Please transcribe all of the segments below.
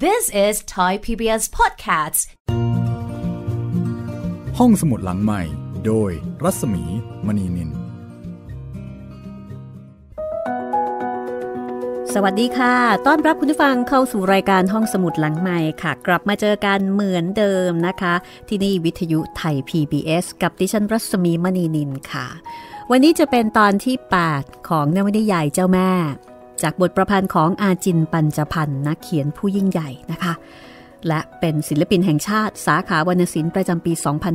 This is Thai PBS Podcast ห้องสมุดหลังใหม่โดยรัศมีมณีนินสวัสดีค่ะต้อนรับคุณผู้ฟังเข้าสู่รายการห้องสมุดหลังใหม่ค่ะกลับมาเจอกันเหมือนเดิมนะคะที่นี่วิทยุไทย PBS กับดิฉันรัศมีมณีนินค่ะวันนี้จะเป็นตอนที่8ของนวนิยายเจ้าแม่จากบทประพันธ์ของอาจินปัญจพันธ์นักเขียนผู้ยิ่งใหญ่นะคะและเป็นศิลปินแห่งชาติสาขาวรรณศิลป์ประจำปี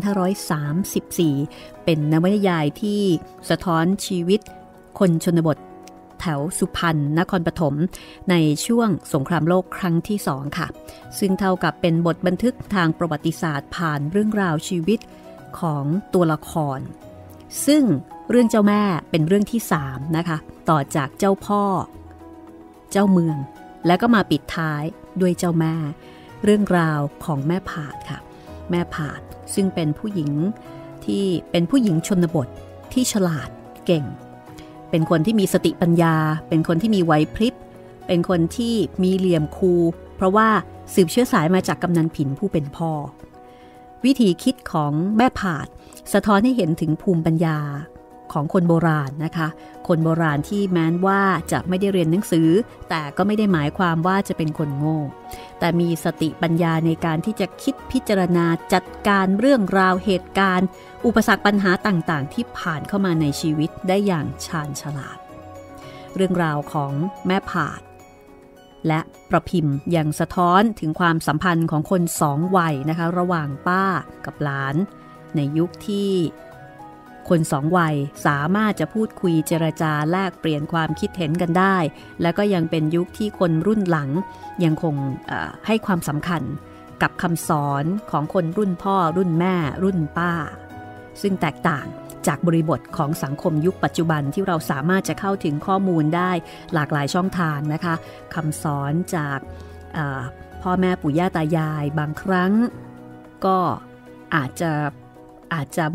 2534 เป็นนวนิยายที่สะท้อนชีวิตคนชนบทแถวสุพรรณนครปฐมในช่วงสงครามโลกครั้งที่2ค่ะซึ่งเท่ากับเป็นบทบันทึกทางประวัติศาสตร์ผ่านเรื่องราวชีวิตของตัวละครซึ่งเรื่องเจ้าแม่เป็นเรื่องที่3นะคะต่อจากเจ้าพ่อเจ้าเมืองแล้วก็มาปิดท้ายด้วยเจ้าแม่เรื่องราวของแม่ผาดค่ะแม่ผาดซึ่งเป็นผู้หญิงที่เป็นผู้หญิงชนบทที่ฉลาดเก่งเป็นคนที่มีสติปัญญาเป็นคนที่มีไหวพริบเป็นคนที่มีเหลี่ยมคูลเพราะว่าสืบเชื้อสายมาจากกำนันผินผู้เป็นพ่อวิธีคิดของแม่ผาดสะท้อนให้เห็นถึงภูมิปัญญาของคนโบราณนะคะคนโบราณที่แม้นว่าจะไม่ได้เรียนหนังสือแต่ก็ไม่ได้หมายความว่าจะเป็นคนโง่แต่มีสติปัญญาในการที่จะคิดพิจารณาจัดการเรื่องราวเหตุการณ์อุปสรรคปัญหาต่างๆที่ผ่านเข้ามาในชีวิตได้อย่างชาญฉลาดเรื่องราวของแม่ผาดและประพิมพ์ยังสะท้อนถึงความสัมพันธ์ของคนสองวัยนะคะระหว่างป้ากับหลานในยุคที่คนสองวัยสามารถจะพูดคุยเจรจาแลกเปลี่ยนความคิดเห็นกันได้แล้วก็ยังเป็นยุคที่คนรุ่นหลังยังคงให้ความสำคัญกับคำสอนของคนรุ่นพ่อรุ่นแม่รุ่นป้าซึ่งแตกต่างจากบริบทของสังคมยุคปัจจุบันที่เราสามารถจะเข้าถึงข้อมูลได้หลากหลายช่องทางนะคะคำสอนจากพ่อแม่ปู่ย่าตายายบางครั้งก็อาจจะ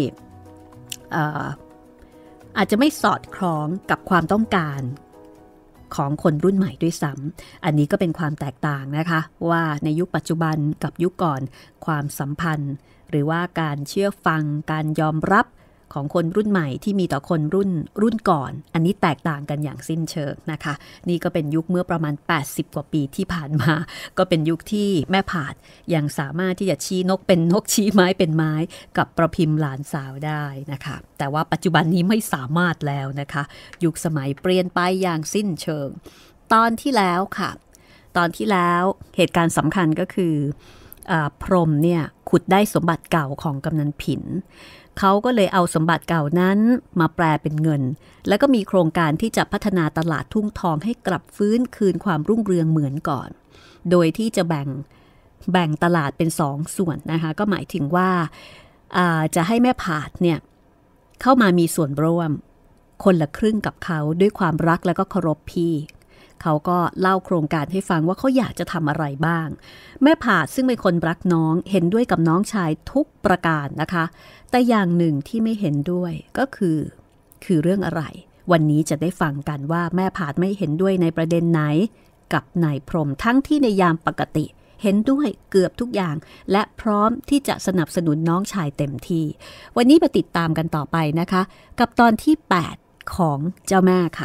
ไม่สอดคล้องกับความต้องการของคนรุ่นใหม่ด้วยซ้ำอันนี้ก็เป็นความแตกต่างนะคะว่าในยุคปัจจุบันกับยุคก่อนความสัมพันธ์หรือว่าการเชื่อฟังการยอมรับของคนรุ่นใหม่ที่มีต่อคนรุ่นก่อนอันนี้แตกต่างกันอย่างสิ้นเชิงนะคะนี่ก็เป็นยุคเมื่อประมาณ80กว่าปีที่ผ่านมาก็เป็นยุคที่แม่ผาดยังสามารถที่จะชี้นกเป็นนกชี้ไม้เป็นไม้กับประพิมพ์หลานสาวได้นะคะแต่ว่าปัจจุบันนี้ไม่สามารถแล้วนะคะยุคสมัยเปลี่ยนไปอย่างสิ้นเชิงตอนที่แล้วค่ะตอนที่แล้วเหตุการณ์สำคัญก็คือพรหมเนี่ยขุดได้สมบัติเก่าของกำนันผินเขาก็เลยเอาสมบัติเก่านั้นมาแปลเป็นเงินแล้วก็มีโครงการที่จะพัฒนาตลาดทุ่งทองให้กลับฟื้นคืนความรุ่งเรืองเหมือนก่อนโดยที่จะแบ่งตลาดเป็น2ส่วนนะคะก็หมายถึงว่าจะให้แม่ผาดเนี่ยเข้ามามีส่วนร่วมคนละครึ่งกับเขาด้วยความรักแล้วก็เคารพพี่เขาก็เล่าโครงการให้ฟังว่าเขาอยากจะทำอะไรบ้างแม่ผาดซึ่งเป็นคนรักน้องเห็นด้วยกับน้องชายทุกประการนะคะแต่อย่างหนึ่งที่ไม่เห็นด้วยก็คือเรื่องอะไรวันนี้จะได้ฟังกันว่าแม่ผาดไม่เห็นด้วยในประเด็นไหนกับนายพรหมทั้งที่ในยามปกติเห็นด้วยเกือบทุกอย่างและพร้อมที่จะสนับสนุนน้องชายเต็มที่วันนี้ไปติดตามกันต่อไปนะคะกับตอนที่8ของเจ้าแม่ค่ะ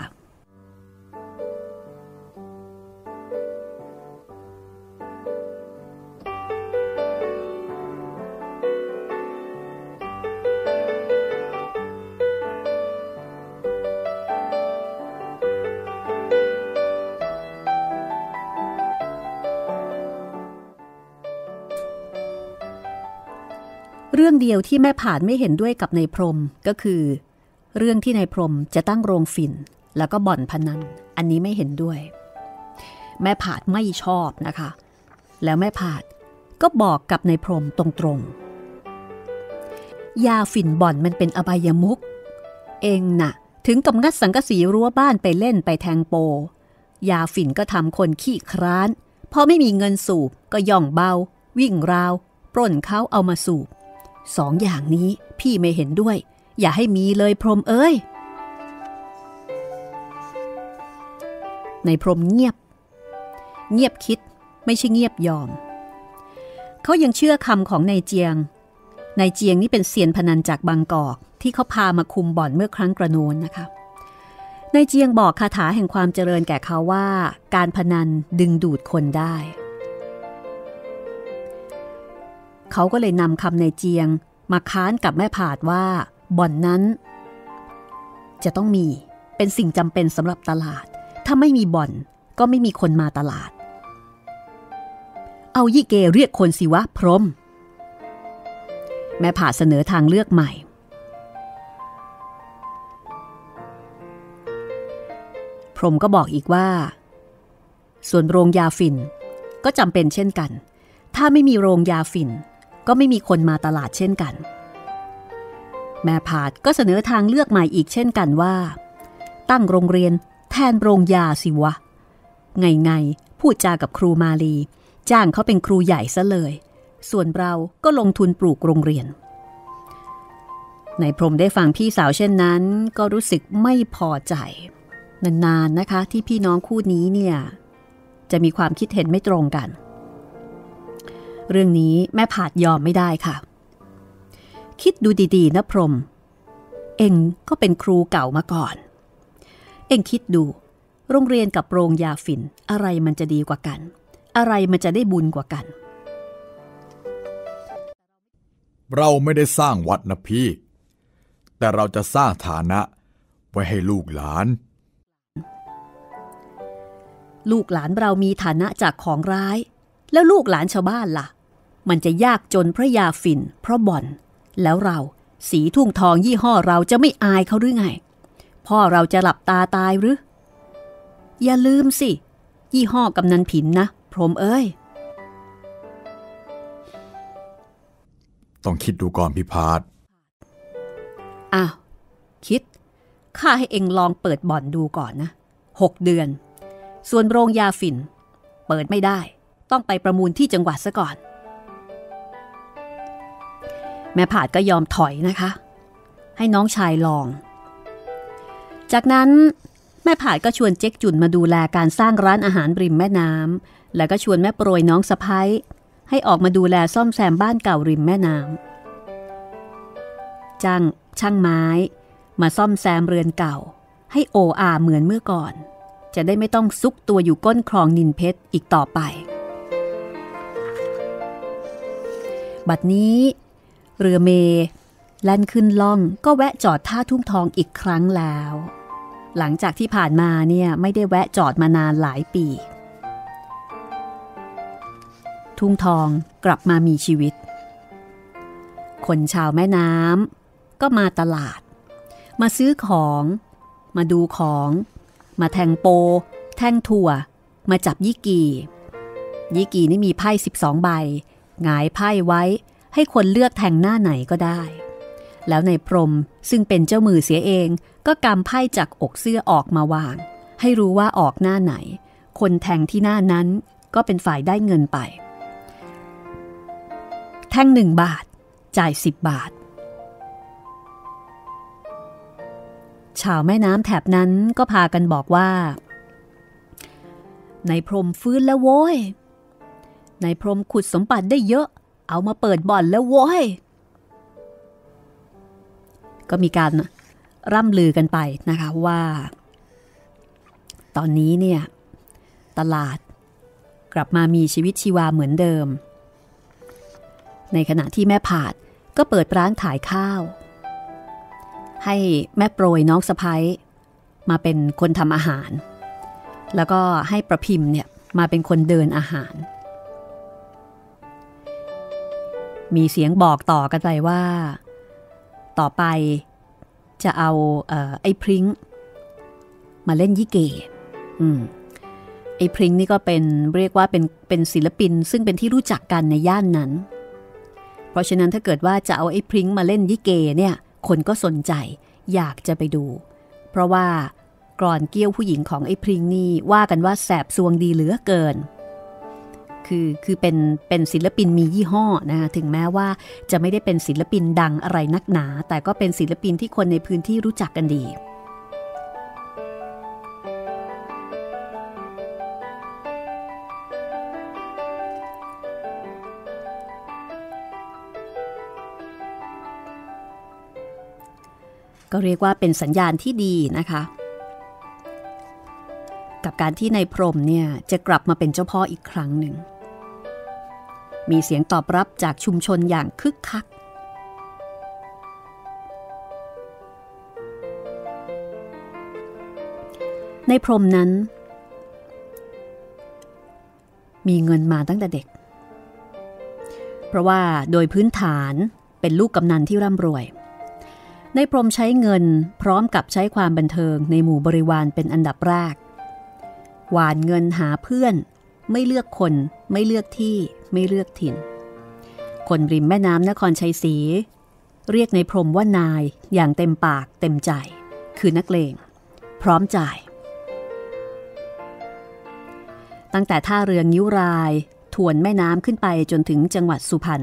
เรื่องเดียวที่แม่ผาดไม่เห็นด้วยกับนายพรหมก็คือเรื่องที่นายพรหมจะตั้งโรงฝิ่นแล้วก็บ่อนพนันอันนี้ไม่เห็นด้วยแม่ผาดไม่ชอบนะคะแล้วแม่ผาดก็บอกกับนายพรหมตรงๆยาฝิ่นบ่อนมันเป็นอบายมุขเองน่ะถึงกับงัดสังกะสีรั้วบ้านไปเล่นไปแทงโปยาฝิ่นก็ทำคนขี้คร้านพอไม่มีเงินสูบก็ย่องเบาวิ่งราวปล้นเขาเอามาสูบ2 อย่างนี้พี่ไม่เห็นด้วยอย่าให้มีเลยพรหมเอ้ยในพรหมเงียบคิดไม่ใช่เงียบยอมเขายังเชื่อคำของนายเจียงนี่เป็นเซียนพนันจากบางกอกที่เขาพามาคุมบ่อนเมื่อครั้งกระโน้นนะคะนายเจียงบอกคาถาแห่งความเจริญแก่เขาว่าการพนันดึงดูดคนได้เขาก็เลยนำคำนายเจียงมาค้านกับแม่ผาดว่าบ่อนนั้นจะต้องมีเป็นสิ่งจำเป็นสำหรับตลาดถ้าไม่มีบ่อนก็ไม่มีคนมาตลาดเอายี่เกเรียกคนสิวะพรหมแม่ผาดเสนอทางเลือกใหม่พรหมก็บอกอีกว่าส่วนโรงยาฝิ่นก็จำเป็นเช่นกันถ้าไม่มีโรงยาฝิ่นก็ไม่มีคนมาตลาดเช่นกันแม่ผาดก็เสนอทางเลือกใหม่อีกเช่นกันว่าตั้งโรงเรียนแทนโรงยาสิวะไงพูดจากับครูมาลีจ้างเขาเป็นครูใหญ่ซะเลยส่วนเราก็ลงทุนปลูกโรงเรียนนายพรหมได้ฟังพี่สาวเช่นนั้นก็รู้สึกไม่พอใจนานๆนะคะที่พี่น้องคู่นี้เนี่ยจะมีความคิดเห็นไม่ตรงกันเรื่องนี้แม่ผาดยอมไม่ได้ค่ะคิดดูดีๆนะพรหมเอ็งก็เป็นครูเก่ามาก่อนเอ็งคิดดูโรงเรียนกับโรงยาฝิ่นอะไรมันจะดีกว่ากันอะไรมันจะได้บุญกว่ากันเราไม่ได้สร้างวัดนะพี่แต่เราจะสร้างฐานะไว้ให้ลูกหลานลูกหลานเรามีฐานะจากของร้ายแล้วลูกหลานชาวบ้านล่ะมันจะยากจนเพราะยาฝิ่นเพราะบ่อนแล้วเราสีทุ่งทองยี่ห้อเราจะไม่อายเขาหรือไงพ่อเราจะหลับตาตายหรืออย่าลืมสิยี่ห้อกำนันผินนะพรหมเอ้ยต้องคิดดูก่อนพี่พาดอ้าวคิดข้าให้เอ็งลองเปิดบ่อนดูก่อนนะ6 เดือนส่วนโรงยาฝิ่นเปิดไม่ได้ต้องไปประมูลที่จังหวัดซะก่อนแม่ผาดก็ยอมถอยนะคะให้น้องชายลองจากนั้นแม่ผาดก็ชวนเจ๊กจุ่นมาดูแลการสร้างร้านอาหารริมแม่น้ำแล้วก็ชวนแม่โปรยน้องสะใภ้ให้ออกมาดูแลซ่อมแซมบ้านเก่าริมแม่น้ำจ้างช่างไม้มาซ่อมแซมเรือนเก่าให้โออาเหมือนเมื่อก่อนจะได้ไม่ต้องซุกตัวอยู่ก้นคลองนินเพชรอีกต่อไปบัดนี้เรือเมแล่นขึ้นล่องก็แวะจอดท่าทุ่งทองอีกครั้งแล้วหลังจากที่ผ่านมาเนี่ยไม่ได้แวะจอดมานานหลายปีทุ่งทองกลับมามีชีวิตคนชาวแม่น้ำก็มาตลาดมาซื้อของมาดูของมาแทงโปแทงถั่วมาจับยี่กีนี่มีไพ่12 ใบหงายไพ่ไว้ให้คนเลือกแทงหน้าไหนก็ได้แล้วในพรหมซึ่งเป็นเจ้ามือเสียเองก็กำไพ่จากอกเสื้อออกมาวางให้รู้ว่าออกหน้าไหนคนแทงที่หน้านั้นก็เป็นฝ่ายได้เงินไปแทง1 บาทจ่าย10 บาทชาวแม่น้ำแถบนั้นก็พากันบอกว่าในพรหมฟื้นแล้วโว้ยในพรหมขุดสมบัติได้เยอะเอามาเปิดบ่อนแล้วโว้ยก็มีการร่ำลือกันไปนะคะว่าตอนนี้เนี่ยตลาดกลับมามีชีวิตชีวาเหมือนเดิมในขณะที่แม่ผาดก็เปิดร้านขายข้าวให้แม่โปรยน้องสะใภ้มาเป็นคนทำอาหารแล้วก็ให้ประพิมพ์เนี่ยมาเป็นคนเดินอาหารมีเสียงบอกต่อกันไปว่าต่อไปจะเอาไอ้พริ้งมาเล่นยี่เกไอ้พริ้งนี่ก็เป็นเรียกว่าเป็นศิลปินซึ่งเป็นที่รู้จักกันในย่านนั้นเพราะฉะนั้นถ้าเกิดว่าจะเอาไอ้พริ้งมาเล่นยี่เกเนี่ยคนก็สนใจอยากจะไปดูเพราะว่ากลอนเกี้ยวผู้หญิงของไอ้พริ้งนี่ว่ากันว่าแสบซวงดีเหลือเกินคือเป็นศิลปินมียี่ห้อนะถึงแม้ว่าจะไม่ได้เป็นศิลปินดังอะไรนักหนาแต่ก็เป็นศิลปินที่คนในพื้นที่รู้จักกันดีก็เรียกว่าเป็นสัญญาณที่ดีนะคะกับการที่นายพรหมเนี่ยจะกลับมาเป็นเจ้าพ่ออีกครั้งหนึ่งมีเสียงตอบรับจากชุมชนอย่างคึกคักนายพรหมนั้นมีเงินมาตั้งแต่เด็กเพราะว่าโดยพื้นฐานเป็นลูกกำนันที่ร่ำรวยนายพรหมใช้เงินพร้อมกับใช้ความบันเทิงในหมู่บริวารเป็นอันดับแรกหวานเงินหาเพื่อนไม่เลือกคนไม่เลือกที่ไม่เลือกถิ่นคนริมแม่น้ำนครชัยศรีเรียกนายพรหมว่านายอย่างเต็มปากเต็มใจคือนักเลงพร้อมจ่ายตั้งแต่ท่าเรืองิ้วรายทวนแม่น้ำขึ้นไปจนถึงจังหวัดสุพรรณ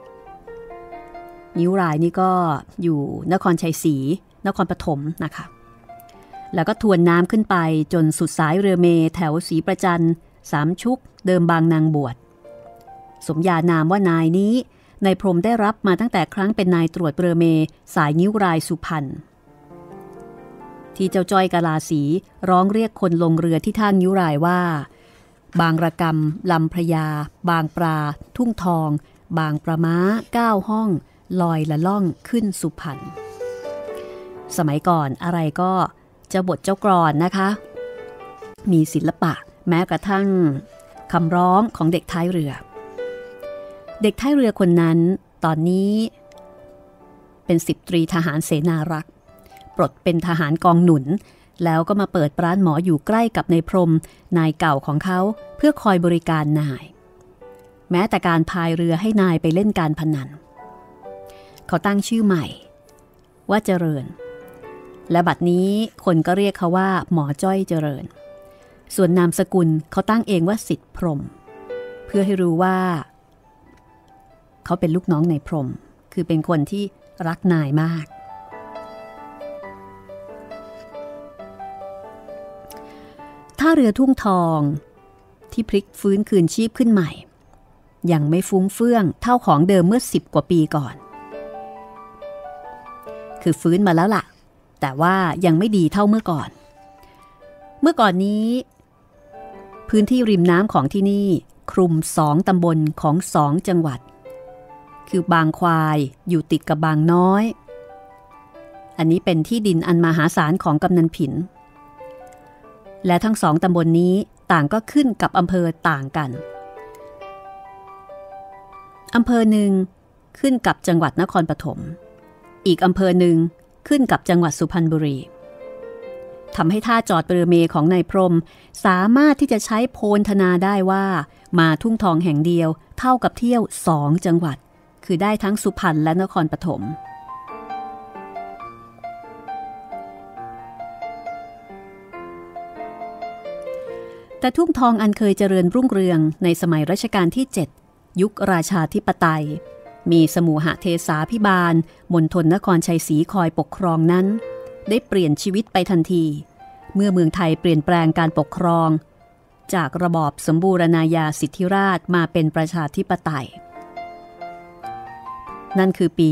งิ้วรายนี่ก็อยู่นครชัยศรีนครปฐมนะคะแล้วก็ทวนน้ำขึ้นไปจนสุดสายเรือเมแถวศรีประจันสามชุกเดิมบางนางบวชสมญานามว่านายนี้นายพรหมได้รับมาตั้งแต่ครั้งเป็นนายตรวจเรือเมสายงิ้วรายสุพรรณที่เจ้าจ้อยกาลาสีร้องเรียกคนลงเรือที่ท่างิ้วรายว่าบางระกำลำพระยาบางปลาทุ่งทองบางประม้า9ห้องลอยละล่องขึ้นสุพรรณสมัยก่อนอะไรก็เจ้าบทเจ้ากลอนนะคะมีศิลปะแม้กระทั่งคำร้องของเด็กท้ายเรือเด็กท้ายเรือคนนั้นตอนนี้เป็น10 ตรีทหารเสนารักษ์ปลดเป็นทหารกองหนุนแล้วก็มาเปิดร้านหมออยู่ใกล้กับนายพรหมนายเก่าของเขาเพื่อคอยบริการนายแม้แต่การพายเรือให้นายไปเล่นการพนันเขาตั้งชื่อใหม่ว่าเจริญและบัดนี้คนก็เรียกเขาว่าหมอจ้อยเจริญส่วนนามสกุลเขาตั้งเองว่าสิทธิพรหมเพื่อให้รู้ว่าเขาเป็นลูกน้องนายพรหมคือเป็นคนที่รักนายมากท่าเรือทุ่งทองที่พลิกฟื้นคืนชีพขึ้นใหม่ยังไม่ฟุ้งเฟื่องเท่าของเดิมเมื่อ10 กว่าปีก่อนคือฟื้นมาแล้วล่ะแต่ว่ายังไม่ดีเท่าเมื่อก่อนนี้พื้นที่ริมน้ำของที่นี่คลุม2 ตำบลของ2 จังหวัดคือบางควายอยู่ติดกับบางน้อยอันนี้เป็นที่ดินอันมหาศาลของกำนันผินและทั้ง2 ตำบลนี้ต่างก็ขึ้นกับอำเภอต่างกันอำเภอหนึ่งขึ้นกับจังหวัดนครปฐมอีกอำเภอหนึ่งขึ้นกับจังหวัดสุพรรณบุรีทำให้ท่าจอดเรือเมของนายพรหมสามารถที่จะใช้โพลธนาได้ว่ามาทุ่งทองแห่งเดียวเท่ากับเที่ยว2 จังหวัดคือได้ทั้งสุพรรณและนครปฐมแต่ทุ่งทองอันเคยเจริญรุ่งเรืองในสมัยรัชกาลที่7ยุคราชาธิปไตยมีสมุหเทศาภิบาลมณฑลนครชัยศรีคอยปกครองนั้นได้เปลี่ยนชีวิตไปทันทีเมื่อเมืองไทยเปลี่ยนแปลงการปกครองจากระบอบสมบูรณาญาสิทธิราชมาเป็นประชาธิปไตยนั่นคือปี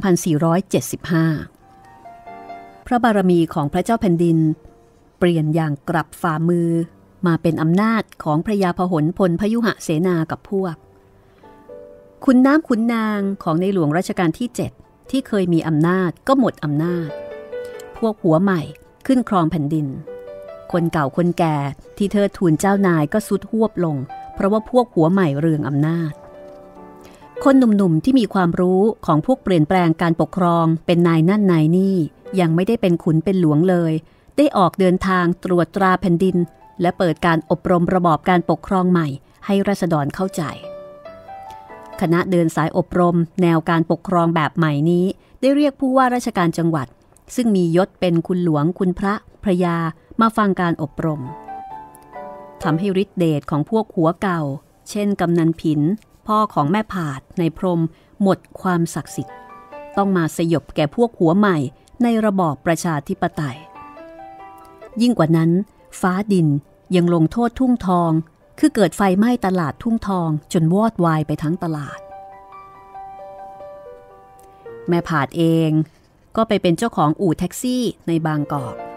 2475 พระบารมีของพระเจ้าแผ่นดินเปลี่ยนอย่างกลับฝ่ามือมาเป็นอำนาจของพระยาพหลพลพยุหเสนากับพวกขุนน้ำขุนนางของในหลวงรัชกาลที่7ที่เคยมีอำนาจก็หมดอำนาจพวกหัวใหม่ขึ้นครองแผ่นดินคนเก่าคนแก่ที่เทิดทูนเจ้านายก็สุดหวบลงเพราะว่าพวกหัวใหม่เรืองอำนาจคนหนุ่มๆที่มีความรู้ของพวกเปลี่ยนแปลงการปกครองเป็นนายนั่นนายนี่ยังไม่ได้เป็นขุนเป็นหลวงเลยได้ออกเดินทางตรวจตราแผ่นดินและเปิดการอบรมระบอบการปกครองใหม่ให้ราษฎรเข้าใจคณะเดินสายอบรมแนวการปกครองแบบใหม่นี้ได้เรียกผู้ว่าราชการจังหวัดซึ่งมียศเป็นคุณหลวงคุณพระพระยามาฟังการอบรมทำให้ฤทธิเดชของพวกหัวเก่าเช่นกำนันผินพ่อของแม่ผาดในพรหมหมดความศักดิ์สิทธิ์ต้องมาสยบแก่พวกหัวใหม่ในระบอบประชาธิปไตยยิ่งกว่านั้นฟ้าดินยังลงโทษทุ่งทองคือเกิดไฟไหม้ตลาดทุ่งทองจนวอดวายไปทั้งตลาดแม่ผาดเองก็ไปเป็นเจ้าของอู่แท็กซี่ในบางกอก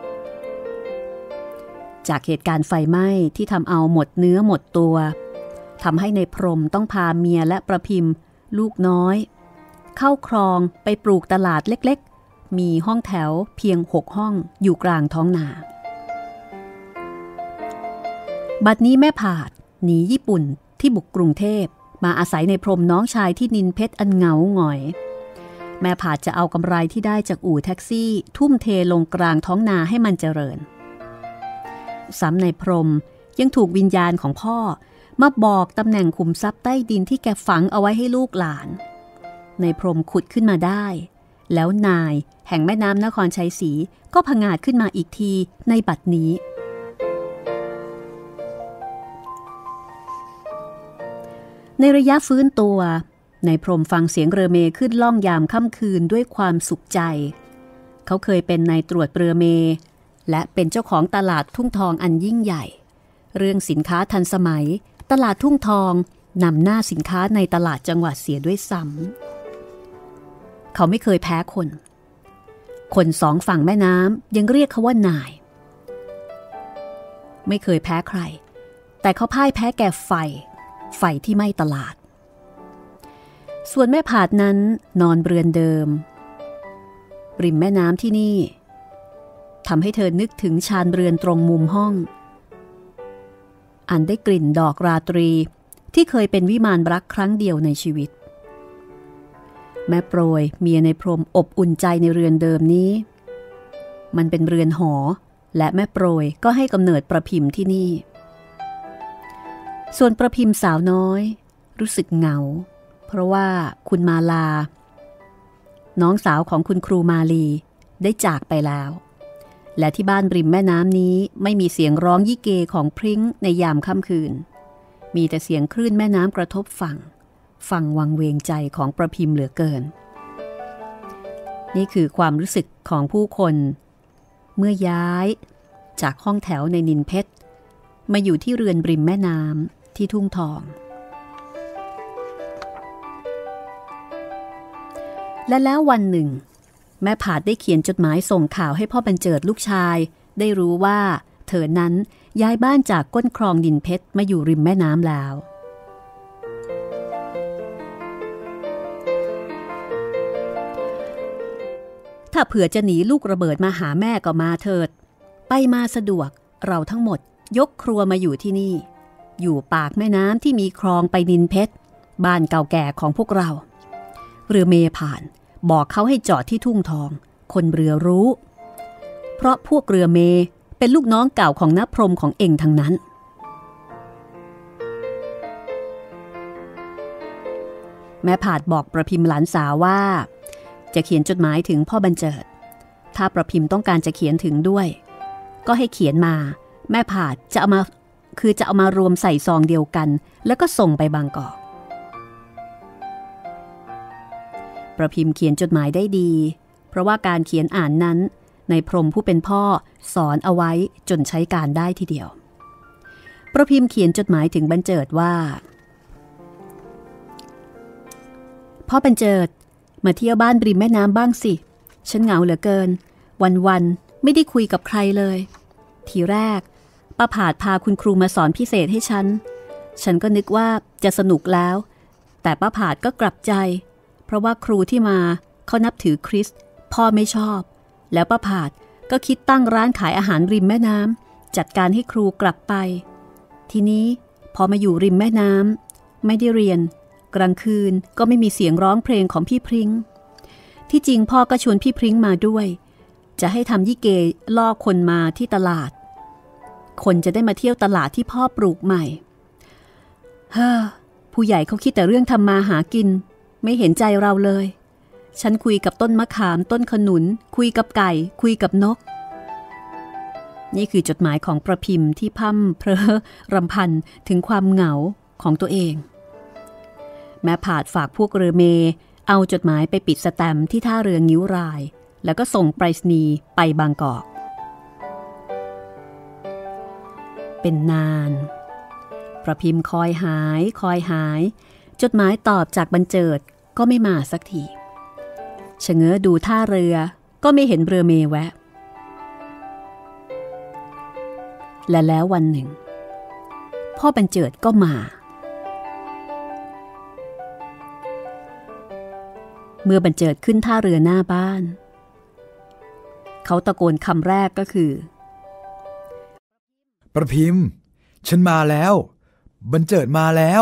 จากเหตุการณ์ไฟไหม้ที่ทำเอาหมดเนื้อหมดตัวทำให้ในพรหมต้องพาเมียและประพิมพ์ลูกน้อยเข้าครองไปปลูกตลาดเล็กๆมีห้องแถวเพียง6 ห้องอยู่กลางท้องนาบัดนี้แม่ผาดหนีญี่ปุ่นที่บุกกรุงเทพมาอาศัยในพรหมน้องชายที่นินเพชรอันเหงาหงอยแม่ผาดจะเอากำไรที่ได้จากอู่แท็กซี่ทุ่มเทลงกลางท้องนาให้มันเจริญซ้ำในพรหมยังถูกวิญญาณของพ่อมาบอกตำแหน่งขุมทรัพย์ใต้ดินที่แกฝังเอาไว้ให้ลูกหลานในพรหมขุดขึ้นมาได้แล้วนายแห่งแม่น้ำนครชัยศรีก็ผงาดขึ้นมาอีกทีในบัดนี้ในระยะฟื้นตัวในพรหมฟังเสียงเรือเมขึ้นล่องยามค่ำคืนด้วยความสุขใจเขาเคยเป็นนายตรวจเรือเมและเป็นเจ้าของตลาดทุ่งทองอันยิ่งใหญ่เรื่องสินค้าทันสมัยตลาดทุ่งทองนำหน้าสินค้าในตลาดจังหวัดเสียด้วยซ้ำเขาไม่เคยแพ้คนสองฝั่งแม่น้ำยังเรียกเขาว่านายไม่เคยแพ้ใครแต่เขาพ่ายแพ้แก่ไฟที่ไหม้ตลาดส่วนแม่ผาดนั้นนอนเรือนเดิมริมแม่น้ำที่นี่ทำให้เธอนึกถึงชานเรือนตรงมุมห้องอันได้กลิ่นดอกราตรีที่เคยเป็นวิมานรักครั้งเดียวในชีวิตแม่โปรยเมียในพรหมอบอุ่นใจในเรือนเดิมนี้มันเป็นเรือนหอและแม่โปรยก็ให้กำเนิดประพิมพ์ที่นี่ส่วนประพิมพ์สาวน้อยรู้สึกเหงาเพราะว่าคุณมาลาน้องสาวของคุณครูมาลีได้จากไปแล้วและที่บ้านริมแม่น้ำนี้ไม่มีเสียงร้องยี่เกของพริ้งในยามค่ำคืนมีแต่เสียงคลื่นแม่น้ำกระทบฝั่งวังเวงใจของประพิมพ์เหลือเกินนี่คือความรู้สึกของผู้คนเมื่อย้ายจากห้องแถวในนินเพชรมาอยู่ที่เรือนริมแม่น้ำที่ทุ่งทองและแล้ววันหนึ่งแม่ผาดได้เขียนจดหมายส่งข่าวให้พ่อบรรเจิดลูกชายได้รู้ว่าเธอนั้นย้ายบ้านจากก้นคลองนินเพชรมาอยู่ริมแม่น้ำแล้วถ้าเผื่อจะหนีลูกระเบิดมาหาแม่ก็มาเถิดไปมาสะดวกเราทั้งหมดยกครัวมาอยู่ที่นี่อยู่ปากแม่น้ำที่มีคลองไปนินเพชรบ้านเก่าแก่ของพวกเราเรือเมผ่านบอกเขาให้จอดที่ทุ่งทองคนเรือรู้เพราะพวกเรือเมเป็นลูกน้องเก่าของณพรหมของเองทั้งนั้นแม่ผาดบอกประพิมพ์หลานสาวว่าจะเขียนจดหมายถึงพ่อบรรเจิดถ้าประพิมพ์ต้องการจะเขียนถึงด้วยก็ให้เขียนมาแม่ผาดจะเอามารวมใส่ซองเดียวกันแล้วก็ส่งไปบางกอกประพิมพ์เขียนจดหมายได้ดีเพราะว่าการเขียนอ่านนั้นในพรหมผู้เป็นพ่อสอนเอาไว้จนใช้การได้ทีเดียวประพิมพ์เขียนจดหมายถึงบรรเจิดว่าพ่อบรรเจิดมาเที่ยวบ้านริมแม่น้ำบ้างสิฉันเหงาเหลือเกินวันๆไม่ได้คุยกับใครเลยทีแรกป้าผาดพาคุณครูมาสอนพิเศษให้ฉันก็นึกว่าจะสนุกแล้วแต่ป้าผาดก็กลับใจเพราะว่าครูที่มาเขานับถือคริสต์พ่อไม่ชอบแล้วป้าผาดก็คิดตั้งร้านขายอาหารริมแม่น้ำจัดการให้ครูกลับไปทีนี้พอมาอยู่ริมแม่น้ำไม่ได้เรียนกลางคืนก็ไม่มีเสียงร้องเพลงของพี่พริ้งที่จริงพ่อก็ชวนพี่พริ้งมาด้วยจะให้ทำยี่เกล่อคนมาที่ตลาดคนจะได้มาเที่ยวตลาดที่พ่อปลูกใหม่ผู้ใหญ่เขาคิดแต่เรื่องทำมาหากินไม่เห็นใจเราเลยฉันคุยกับต้นมะขามต้นขนุนคุยกับไก่คุยกับนกนี่คือจดหมายของประพิมพ์ที่พร่ำเพร้อรำพันถึงความเหงาของตัวเองแม่ผาดฝากพวกเรือเมเอาจดหมายไปปิดสแตมป์ที่ท่าเรืองิ้วรายแล้วก็ส่งไปรษณีย์ไปบางกอกเป็นนานประพิมพ์คอยหายจดหมายตอบจากบรรเจิดก็ไม่มาสักทีชะเง้อดูท่าเรือก็ไม่เห็นเรือเมแวะและแล้ววันหนึ่งพ่อบรรเจิดก็มาเมื่อบรรเจิดขึ้นท่าเรือหน้าบ้านเขาตะโกนคำแรกก็คือประพิมพ์ฉันมาแล้วบรรเจิดมาแล้ว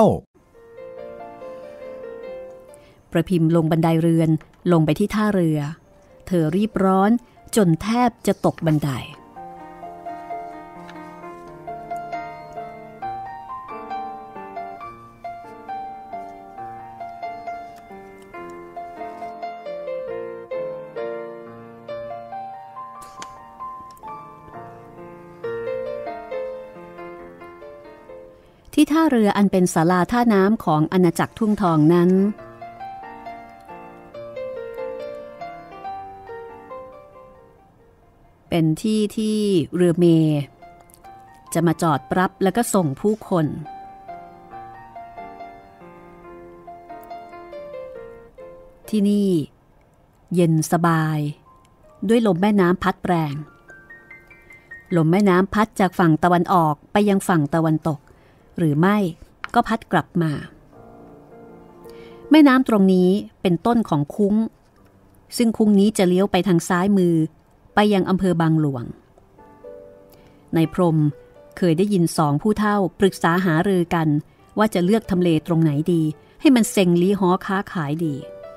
ประพิมพ์ลงบันไดเรือนลงไปที่ท่าเรือเธอรีบร้อนจนแทบจะตกบันไดที่ท่าเรืออันเป็นศาลาท่าน้ำของอาณาจักรทุ่งทองนั้นเป็นที่ที่เรือเมจะมาจอดรับแล้วก็ส่งผู้คนที่นี่เย็นสบายด้วยลมแม่น้ำพัดแรงลมแม่น้ำพัดจากฝั่งตะวันออกไปยังฝั่งตะวันตกหรือไม่ก็พัดกลับมาแม่น้ำตรงนี้เป็นต้นของคุ้งซึ่งคุ้งนี้จะเลี้ยวไปทางซ้ายมือไปยังอำเภอบางหลวงนายพรหมเคยได้ยินสองผู้เฒ่าปรึกษาหารือกันว่าจะเลือกทำเลตรงไหนดีให้มันเซ็งลี้ฮ้อค้าขายดี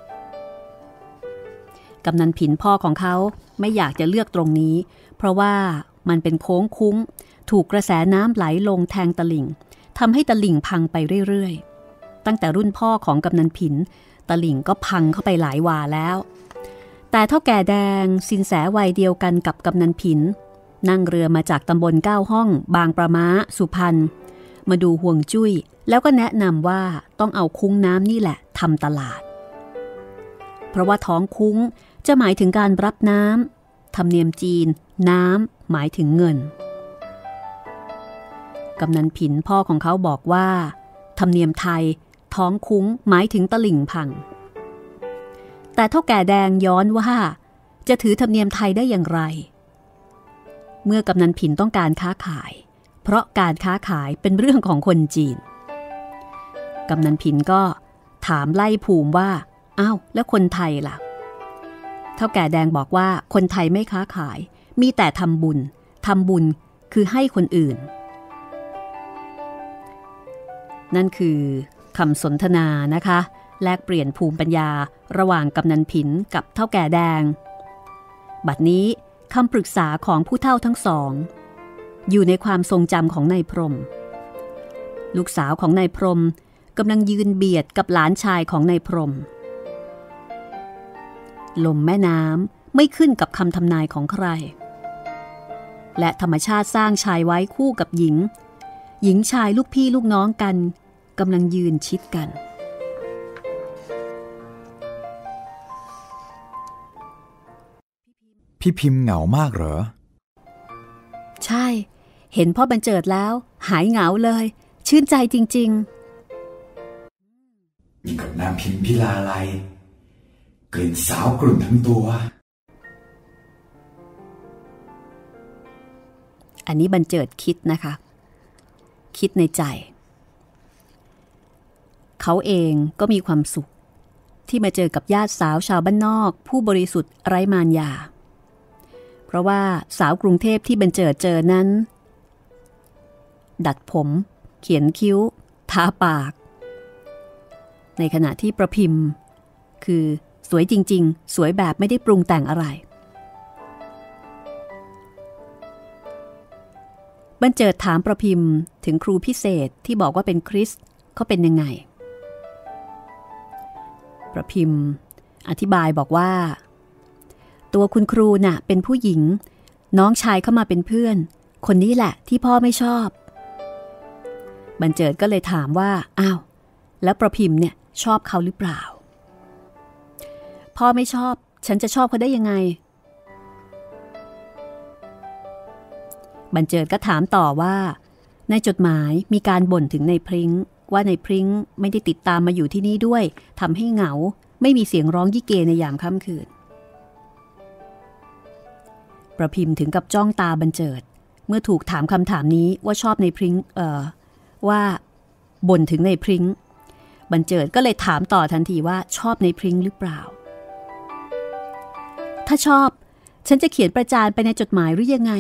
กำนันผินพ่อของเขาไม่อยากจะเลือกตรงนี้เพราะว่ามันเป็นโค้งคุ้งถูกกระแสน้ำไหลลงแทงตลิ่งทำให้ตลิ่งพังไปเรื่อยๆตั้งแต่รุ่นพ่อของกำนันผินตลิ่งก็พังเข้าไปหลายวาแล้วแต่เฒ่าแก่แดงสินแสวัยเดียวกันกับกำนันผินนั่งเรือมาจากตำบล9 ห้องบางประม้าสุพรรณมาดูห่วงจุ้ยแล้วก็แนะนำว่าต้องเอาคุ้งน้ำนี่แหละทำตลาดเพราะว่าท้องคุ้งจะหมายถึงการรับน้ำธรรมเนียมจีนน้ำหมายถึงเงินกำนันผินพ่อของเขาบอกว่าธรรมเนียมไทยท้องคุ้งหมายถึงตลิ่งพังแต่เฒ่าแก่แดงย้อนว่าจะถือธรรมเนียมไทยได้อย่างไรเมื่อกำนันผินต้องการค้าขายเพราะการค้าขายเป็นเรื่องของคนจีนกำนันผินก็ถามไล่ภูมิว่าอ้าวแล้วคนไทยล่ะเฒ่าแก่แดงบอกว่าคนไทยไม่ค้าขายมีแต่ทำบุญคือให้คนอื่นนั่นคือคำสนทนานะคะแลกเปลี่ยนภูมิปัญญาระหว่างกำนันผินกับเฒ่าแก่แดงบัดนี้คำปรึกษาของผู้เฒ่าทั้งสองอยู่ในความทรงจำของนายพรหมลูกสาวของนายพรหมกำลังยืนเบียดกับหลานชายของนายพรหมลมแม่น้ำไม่ขึ้นกับคำทำนายของใครและธรรมชาติสร้างชายไว้คู่กับหญิงชายลูกพี่ลูกน้องกันกำลังยืนชิดกันพี่พิมพ์เหงามากเหรอใช่เห็นพ่อบรรเจิดแล้วหายเหงาเลยชื่นใจจริงๆมีกับนางพิมพิลาไลกลิ่นสาวกลุ่นทั้งตัวอันนี้บรรเจิดคิดนะคะคิดในใจเขาเองก็มีความสุขที่มาเจอกับญาติสาวชาวบ้านนอกผู้บริสุทธิ์ไร้มารยาเพราะว่าสาวกรุงเทพที่บรรเจิดเจอนั้นดัดผมเขียนคิ้วทาปากในขณะที่ประพิมพ์คือสวยจริงๆสวยแบบไม่ได้ปรุงแต่งอะไรบรรเจิดถามประพิมพ์ถึงครูพิเศษที่บอกว่าเป็นคริสต์เขาเป็นยังไงประพิมพ์อธิบายบอกว่าตัวคุณครูน่ะเป็นผู้หญิงน้องชายเข้ามาเป็นเพื่อนคนนี้แหละที่พ่อไม่ชอบบรรเจิดก็เลยถามว่าอ้าวแล้วประพิมพ์เนี่ยชอบเขาหรือเปล่าพ่อไม่ชอบฉันจะชอบเขาได้ยังไงบรรเจิดก็ถามต่อว่าในจดหมายมีการบ่นถึงในพริ้งว่าในพริ้งไม่ได้ติดตามมาอยู่ที่นี่ด้วยทำให้เหงาไม่มีเสียงร้องยี่เกในยามค่ำคืนประพิมพ์ถึงกับจ้องตาบรรเจิดเมื่อถูกถามคำถามนี้ว่าชอบในพริ้งว่าบ่นถึงในพริ้งบรรเจิดก็เลยถามต่อทันทีว่าชอบในพริ้งหรือเปล่าถ้าชอบฉันจะเขียนประจานไปในจดหมายหรือยังไง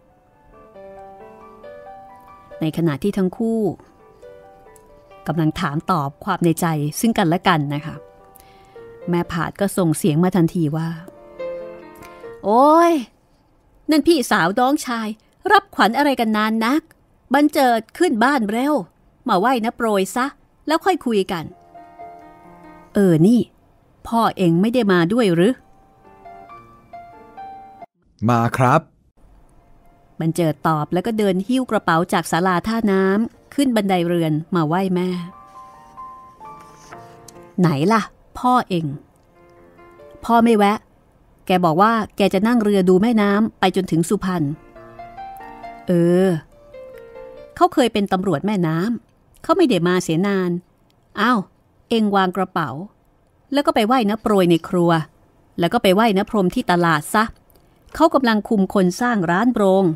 ในขณะที่ทั้งคู่กำลังถามตอบความในใจซึ่งกันและกันนะคะแม่ผาดก็ส่งเสียงมาทันทีว่าโอ้ยนั่นพี่สาวน้องชายรับขวัญอะไรกันนานนักบรรเจิดขึ้นบ้านเร็วมาไหว้นะโปรยซะแล้วค่อยคุยกันนี่พ่อเองไม่ได้มาด้วยหรือมาครับบรรเจิดตอบแล้วก็เดินหิ้วกระเป๋าจากศาลาท่าน้ำขึ้นบันไดเรือนมาไหว้แม่ไหนล่ะพ่อเองพ่อไม่แวะแกบอกว่าแกจะนั่งเรือดูแม่น้ำไปจนถึงสุพรรณเขาเคยเป็นตำรวจแม่น้ำเขาไม่ได้มาเสียนานอ้าวเองวางกระเป๋าแล้วก็ไปไหว้น้าโปรยในครัวแล้วก็ไปไหว้น้าพรหมที่ตลาดซะเขากำลังคุมคนสร้างร้านโรง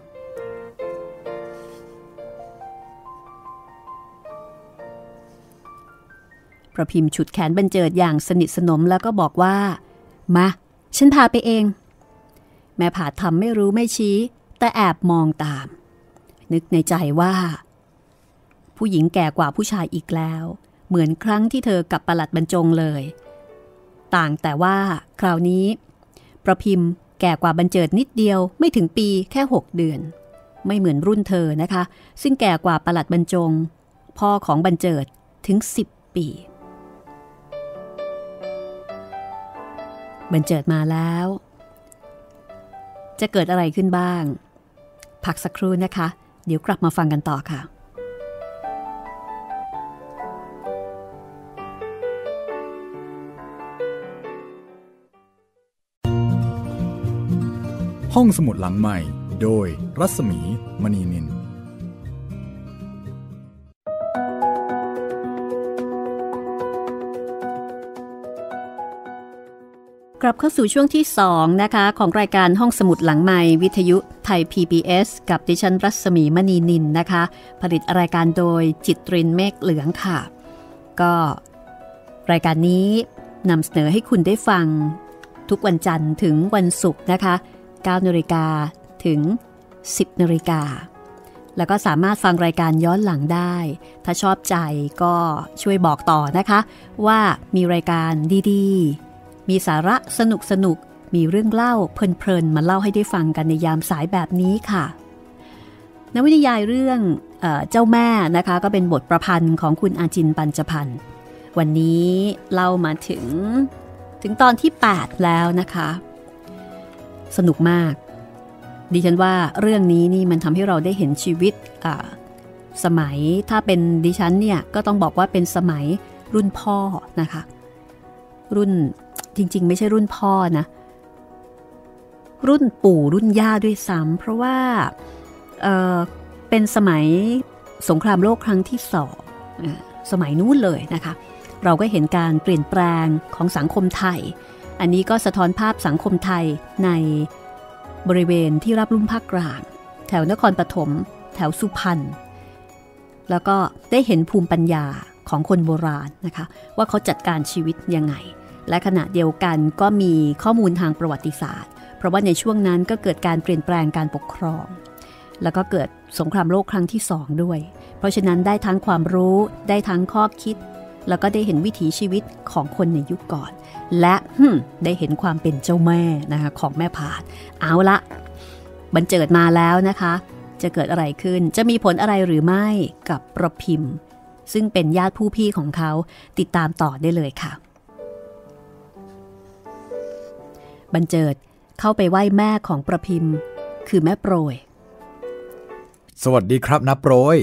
ประพิมพ์ฉุดแขนบรรเจิดอย่างสนิทสนมแล้วก็บอกว่ามาฉันพาไปเองแม่ผาดทำไม่รู้ไม่ชี้แต่แอบมองตามนึกในใจว่าผู้หญิงแก่กว่าผู้ชายอีกแล้วเหมือนครั้งที่เธอกับปลัดบรรจงเลยต่างแต่ว่าคราวนี้ประพิมพ์แก่กว่าบรรเจิดนิดเดียวไม่ถึงปีแค่6 เดือนไม่เหมือนรุ่นเธอนะคะซึ่งแก่กว่าปลัดบรรจงพ่อของบรรเจิดถึง10 ปีบรรเจิดมาแล้วจะเกิดอะไรขึ้นบ้างพักสักครู่นะคะเดี๋ยวกลับมาฟังกันต่อค่ะห้องสมุดหลังใหม่โดยรัศมีมณีนินกลับเข้าสู่ช่วงที่2นะคะของรายการห้องสมุดหลังใหม่วิทยุไทย PBS กับดิฉันรัศมีมณีนินนะคะผลิตรายการโดยจิตรินเมฆเหลืองค่ะก็รายการนี้นำเสนอให้คุณได้ฟังทุกวันจันทร์ถึงวันศุกร์นะคะ9 นาฬิกาถึง10 นาฬิกาแล้วก็สามารถฟังรายการย้อนหลังได้ถ้าชอบใจก็ช่วยบอกต่อนะคะว่ามีรายการดีๆมีสาระสนุกมีเรื่องเล่าเพลินๆมาเล่าให้ได้ฟังกันในยามสายแบบนี้ค่ะนวนิยายเรื่องเจ้าแม่นะคะก็เป็นบทประพันธ์ของคุณอาจินปัญจพันธ์วันนี้เล่ามาถึงตอนที่8แล้วนะคะสนุกมากดิฉันว่าเรื่องนี้นี่มันทำให้เราได้เห็นชีวิตสมัยถ้าเป็นดิฉันเนี่ยก็ต้องบอกว่าเป็นสมัยรุ่นพ่อนะคะรุ่นจริงๆไม่ใช่รุ่นพ่อนะรุ่นปู่รุ่นย่าด้วยซ้ำเพราะว่าเป็นสมัยสงครามโลกครั้งที่2สมัยนู้นเลยนะคะเราก็เห็นการเปลี่ยนแปลงของสังคมไทยอันนี้ก็สะท้อนภาพสังคมไทยในบริเวณที่ราบลุ่มภาคกลางแถวนครปฐมแถวสุพรรณแล้วก็ได้เห็นภูมิปัญญาของคนโบราณนะคะว่าเขาจัดการชีวิตยังไงและขณะเดียวกันก็มีข้อมูลทางประวัติศาสตร์เพราะว่าในช่วงนั้นก็เกิดการเปลี่ยนแปลงการปกครองแล้วก็เกิดสงครามโลกครั้งที่2ด้วยเพราะฉะนั้นได้ทั้งความรู้ได้ทั้งข้อคิดแล้วก็ได้เห็นวิถีชีวิตของคนในยุคก่อนและได้เห็นความเป็นเจ้าแม่นะคะของแม่ผาดเอาละบรรเจิดมาแล้วนะคะจะเกิดอะไรขึ้นจะมีผลอะไรหรือไม่กับประพิมพ์ซึ่งเป็นญาติผู้พี่ของเขาติดตามต่อได้เลยค่ะบรรเจิดเข้าไปไหว้แม่ของประพิมพ์คือแม่โปรยสวัสดีครับน้าโปรย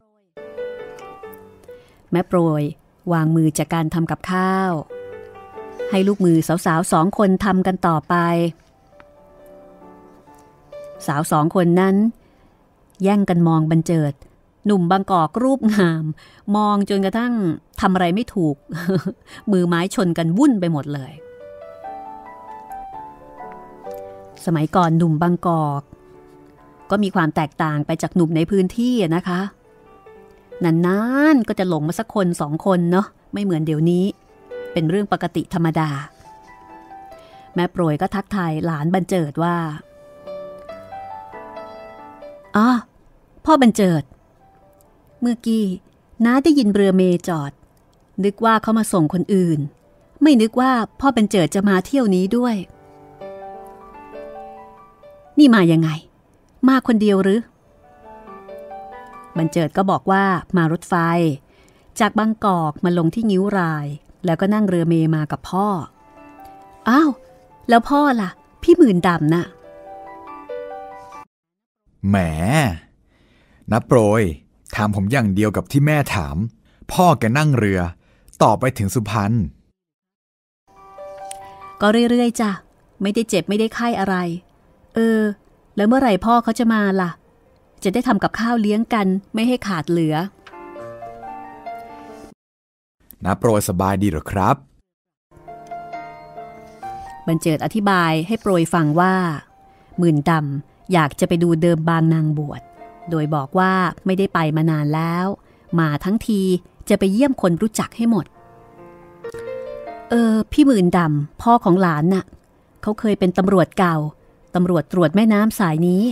แม่โปรยวางมือจากการทำกับข้าวให้ลูกมือสาวๆ2 คนทำกันต่อไปสาว2 คนนั้นแย่งกันมองบรรเจิดหนุ่มบางกอกรูปงามมองจนกระทั่งทำอะไรไม่ถูก มือไม้ชนกันวุ่นไปหมดเลยสมัยก่อนหนุ่มบางกอกก็มีความแตกต่างไปจากหนุ่มในพื้นที่นะคะนานๆก็จะหลงมาสักคนสองคนเนาะไม่เหมือนเดี๋ยวนี้เป็นเรื่องปกติธรรมดาแม่โปรยก็ทักทายหลานบรรเจิดว่าอ๋อพ่อบรรเจิดเมื่อกี้น้าได้ยินเรือเมจอดนึกว่าเขามาส่งคนอื่นไม่นึกว่าพ่อบรรเจิดจะมาเที่ยวนี้ด้วยนี่มายังไงมาคนเดียวหรือบรรเจิดก็บอกว่ามารถไฟจากบางกอกมาลงที่งิ้วรายแล้วก็นั่งเรือเมมากับพ่ออ้าวแล้วพ่อล่ะพี่หมื่นดำน่ะแหมนะโปรยถามผมอย่างเดียวกับที่แม่ถามพ่อแกนั่งเรือต่อไปถึงสุพรรณก็เรื่อยๆจ้ะไม่ได้เจ็บไม่ได้ไข้อะไรแล้วเมื่อไหร่พ่อเขาจะมาล่ะจะได้ทำกับข้าวเลี้ยงกันไม่ให้ขาดเหลือนะโปรยสบายดีหรอครับบรรเจิดอธิบายให้โปรยฟังว่าหมื่นดำอยากจะไปดูเดิมบางนางบวชโดยบอกว่าไม่ได้ไปมานานแล้วมาทั้งทีจะไปเยี่ยมคนรู้จักให้หมดพี่หมื่นดำพ่อของหลานน่ะเขาเคยเป็นตำรวจเก่าตำรวจตรวจแม่น้ำสายนี้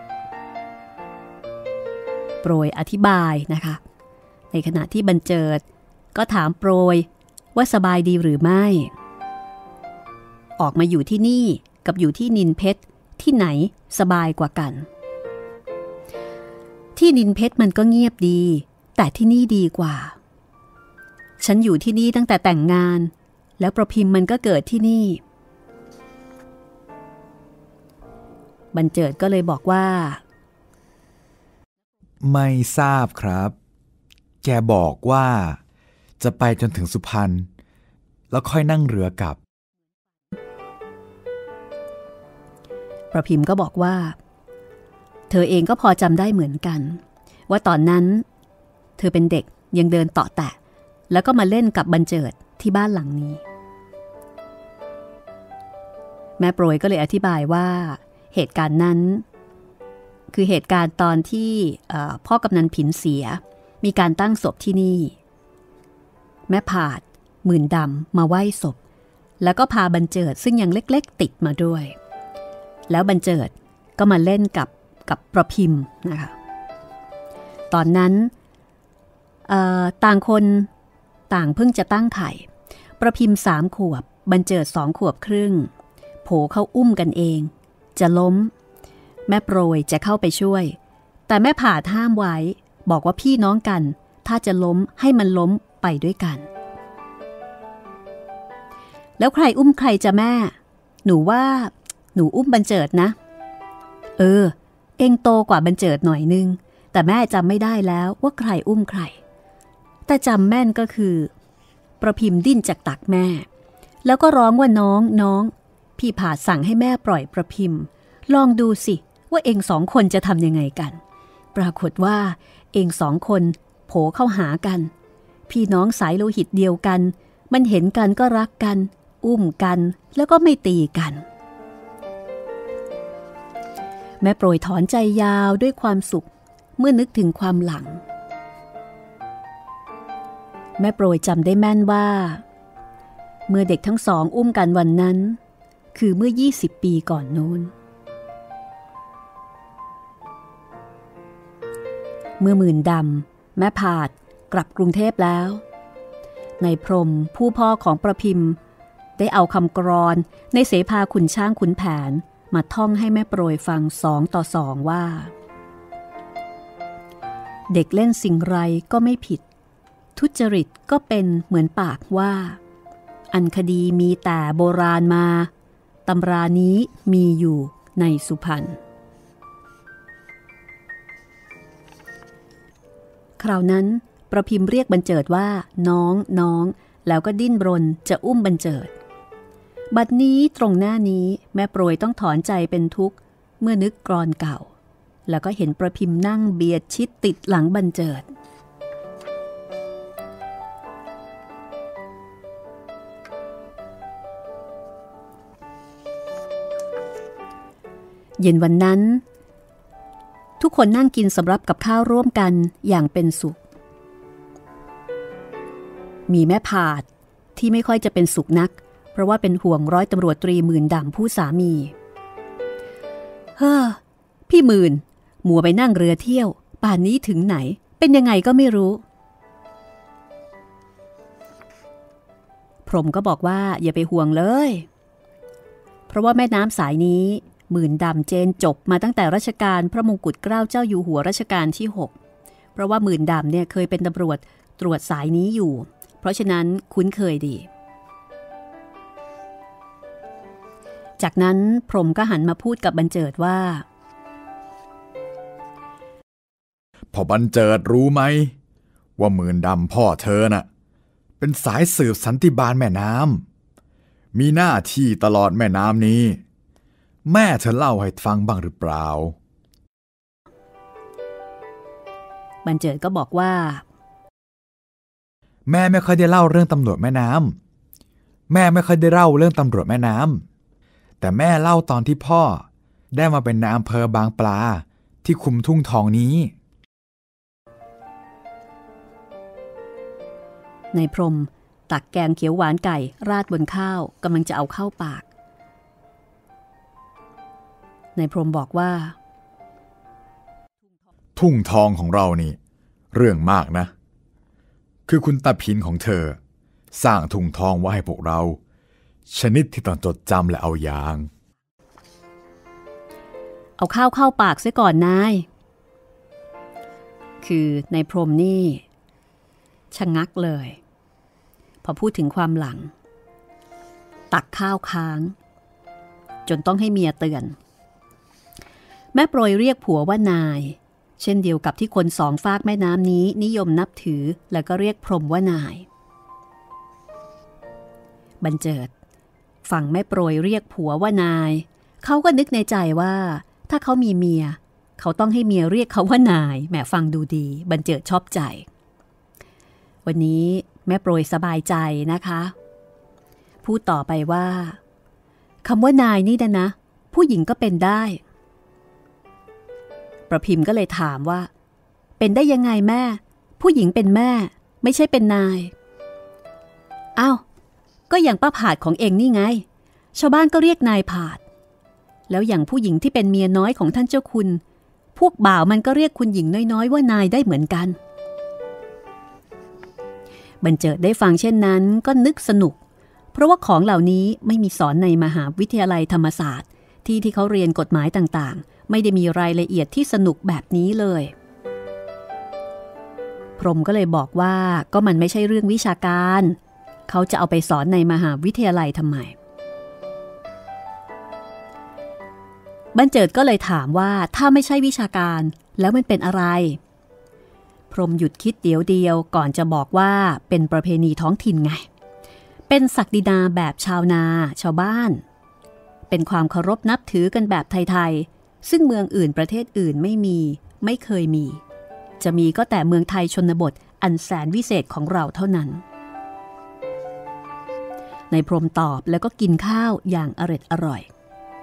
โปรยอธิบายนะคะในขณะที่บรรเจิดก็ถามโปรยว่าสบายดีหรือไม่ออกมาอยู่ที่นี่กับอยู่ที่นินเพชรที่ไหนสบายกว่ากันที่นินเพชรมันก็เงียบดีแต่ที่นี่ดีกว่าฉันอยู่ที่นี่ตั้งแต่แต่งงานแล้วประพิมพ์มันก็เกิดที่นี่บรรเจิดก็เลยบอกว่าไม่ทราบครับแกบอกว่าจะไปจนถึงสุพรรณแล้วค่อยนั่งเรือกลับประพิมพ์ก็บอกว่าเธอเองก็พอจำได้เหมือนกันว่าตอนนั้นเธอเป็นเด็กยังเดินเตาะแตะแล้วก็มาเล่นกับบรรเจิดที่บ้านหลังนี้แม่โปรยก็เลยอธิบายว่าเหตุการณ์นั้นคือเหตุการณ์ตอนที่พ่อกำนันผินเสียมีการตั้งศพที่นี่แม่ผาดหมื่นดำมาไหว้ศพแล้วก็พาบรรเจิดซึ่งยังเล็กๆติดมาด้วยแล้วบรรเจิดก็มาเล่นกับประพิมพ์นะคะตอนนั้นต่างคนต่างเพิ่งจะตั้งไข่ประพิมพ์3 ขวบบรรเจิด2 ขวบครึ่งโผเข้าอุ้มกันเองจะล้มแม่โปรยจะเข้าไปช่วยแต่แม่ผาดห้ามไว้บอกว่าพี่น้องกันถ้าจะล้มให้มันล้มไปด้วยกันแล้วใครอุ้มใครจะแม่หนูว่าหนูอุ้มบรรเจิดนะเองโตกว่าบรรเจิดหน่อยนึงแต่แม่จำไม่ได้แล้วว่าใครอุ้มใครแต่จำแม่นก็คือประพิมพ์ดิ้นจากตักแม่แล้วก็ร้องว่าน้องพี่ผาดสั่งให้แม่ปล่อยประพิมพ์ลองดูสิว่าเอง2 คนจะทำยังไงกันปรากฏว่าเอง2 คนโผเข้าหากันพี่น้องสายโลหิตเดียวกันมันเห็นกันก็รักกันอุ้มกันแล้วก็ไม่ตีกันแม่โปรยถอนใจยาวด้วยความสุขเมื่อนึกถึงความหลังแม่โปรยจำได้แม่นว่าเมื่อเด็กทั้งสองอุ้มกันวันนั้นคือเมื่อ20 ปีก่อนนู้นเมื่อหมื่นดำแม่ผาดกลับกรุงเทพแล้วนายพรหมผู้พ่อของประพิมพ์ได้เอาคำกรอนในเสภาขุนช้างขุนแผนมาท่องให้แม่โปรยฟัง2 ต่อ 2ว่าเด็กเล่นสิ่งไรก็ไม่ผิดทุจริตก็เป็นเหมือนปากว่าอันคดีมีแต่โบราณมาตำรานี้มีอยู่ในสุพรรณคราวนั้นประพิมพ์เรียกบรรเจิดว่าน้องแล้วก็ดิ้นรนจะอุ้มบรรเจิดบัดนี้ตรงหน้านี้แม่โปรยต้องถอนใจเป็นทุกข์เมื่อนึกกรอนเก่าแล้วก็เห็นประพิมพ์นั่งเบียดชิดติดหลังบรรเจิดเย็นวันนั้นทุกคนนั่งกินสำรับกับข้าวร่วมกันอย่างเป็นสุขมีแม่ผาดที่ไม่ค่อยจะเป็นสุขนักเพราะว่าเป็นห่วงร้อยตำรวจตรีหมื่นดำผู้สามีพี่หมื่นมัวไปนั่งเรือเที่ยวป่านนี้ถึงไหนเป็นยังไงก็ไม่รู้พรหมก็บอกว่าอย่าไปห่วงเลยเพราะว่าแม่น้ำสายนี้หมื่นดำเจนจบมาตั้งแต่รัชกาลพระมงกุฎเกล้าเจ้าอยู่หัวรัชกาลที่6เพราะว่าหมื่นดำเนี่ยเคยเป็นตำรวจตรวจสายนี้อยู่เพราะฉะนั้นคุ้นเคยดีจากนั้นพรหมก็หันมาพูดกับบรรเจิดว่าพ่อบรรเจิดรู้ไหมว่าหมื่นดำพ่อเธอน่ะเป็นสายสืบสันติบาลแม่น้ำมีหน้าที่ตลอดแม่น้ำนี้แม่เธอเล่าให้ฟังบ้างหรือเปล่าบรรเจิดก็บอกว่าแม่ไม่ค่อยได้เล่าเรื่องตำรวจแม่น้ำแม่ไม่ค่อยได้เล่าเรื่องตำรวจแม่น้ำแต่แม่เล่าตอนที่พ่อได้มาเป็นนายอำเภอบางปลาที่คุมทุ่งทองนี้นายพรหมตักแกงเขียวหวานไก่ราดบนข้าวกำลังจะเอาเข้าปากนายพรหมบอกว่าทุ่งทองของเรานี่เรื่องมากนะคือคุณตาพินของเธอสร้างทุ่งทองไว้ให้พวกเราชนิดที่ต้องจดจำและเอาอย่างเอาข้าวเข้าปากเสียก่อนนายคือนายพรหมนี่ชะงักเลยพอพูดถึงความหลังตักข้าวค้างจนต้องให้เมียเตือนแม่โปรยเรียกผัวว่านายเช่นเดียวกับที่คนสองฝากแม่น้ำนี้นิยมนับถือแล้วก็เรียกพรหมว่านายบรรเจิดฟังแม่โปรยเรียกผัวว่านายเขาก็นึกในใจว่าถ้าเขามีเมียเขาต้องให้เมียเรียกเขาว่านายแหมฟังดูดีบรรเจิดชอบใจวันนี้แม่โปรยสบายใจนะคะพูดต่อไปว่าคำว่านายนี่นะผู้หญิงก็เป็นได้ประพิมพ์ก็เลยถามว่าเป็นได้ยังไงแม่ผู้หญิงเป็นแม่ไม่ใช่เป็นนายอ้าวก็อย่างป้าผาดของเองนี่ไงชาวบ้านก็เรียกนายผาดแล้วอย่างผู้หญิงที่เป็นเมียน้อยของท่านเจ้าคุณพวกบ่าวมันก็เรียกคุณหญิงน้อยๆว่านายได้เหมือนกันบรรเจิดได้ฟังเช่นนั้นก็นึกสนุกเพราะว่าของเหล่านี้ไม่มีสอนในมหาวิทยาลัยธรรมศาสตร์ที่เขาเรียนกฎหมายต่างๆไม่ได้มีรายละเอียดที่สนุกแบบนี้เลยพรหมก็เลยบอกว่าก็มันไม่ใช่เรื่องวิชาการเขาจะเอาไปสอนในมหาวิทยาลัยทำไมบรรเจิดก็เลยถามว่าถ้าไม่ใช่วิชาการแล้วมันเป็นอะไรพรหมหยุดคิดเดียวก่อนจะบอกว่าเป็นประเพณีท้องถิ่นไงเป็นศักดินาแบบชาวนาชาวบ้านเป็นความเคารพนับถือกันแบบไทยๆซึ่งเมืองอื่นประเทศอื่นไม่เคยมีจะมีก็แต่เมืองไทยชนบทอันแสนวิเศษของเราเท่านั้นนายพรหมตอบแล้วก็กินข้าวอย่างอร่อย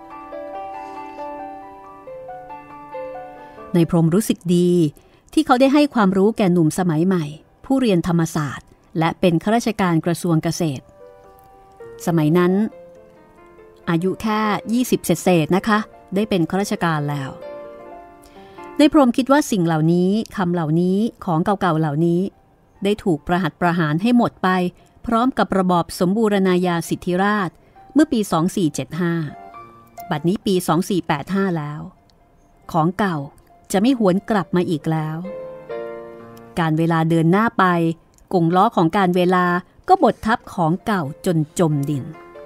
นายพรหมรู้สึกดีที่เขาได้ให้ความรู้แก่หนุ่มสมัยใหม่ผู้เรียนธรรมศาสตร์และเป็นข้าราชการกระทรวงเกษตรสมัยนั้นอายุแค่20เศษนะคะได้เป็นข้าราชการแล้วนายพรหมคิดว่าสิ่งเหล่านี้คำเหล่านี้ของเก่าๆเหล่านี้ได้ถูกประหัตประหารให้หมดไปพร้อมกับระบอบสมบูรณาญาสิทธิราชเมื่อปี2475บัดนี้ปี2485แล้วของเก่าจะไม่หวนกลับมาอีกแล้วการเวลาเดินหน้าไปกงล้อของการเวลาก็บดทับของเก่าจนจมดิน